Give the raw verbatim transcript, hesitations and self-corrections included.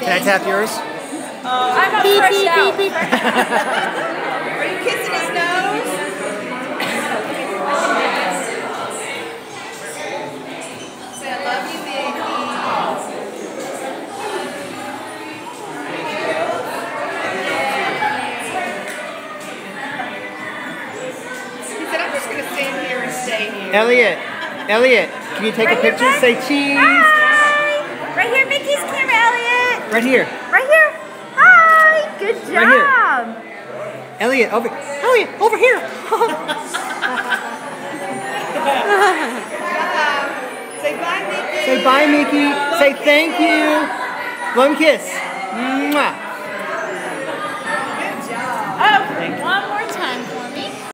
Can I tap yours? Uh, I'm not fresh out. Are you kissing his nose? Say, I love you, baby. He said, I'm just going to stand here and stay here. Elliot, Elliot, can you take Right a here, picture? bud? Say cheese. Hi. Right here, Mickey's camera, Elliot. Right here. Right here. Hi. Good job. Right here. Elliot, over. Elliot, over here. Say bye, Mickey. Say bye, Mickey. Say thank you. Blow him a kiss. Mwah.